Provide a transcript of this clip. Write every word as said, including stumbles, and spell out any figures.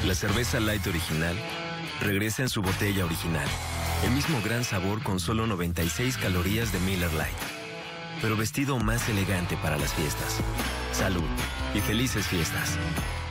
La cerveza Light original regresa en su botella original. El mismo gran sabor con solo noventa y seis calorías de Miller Lite. Pero vestido más elegante para las fiestas. Salud y felices fiestas.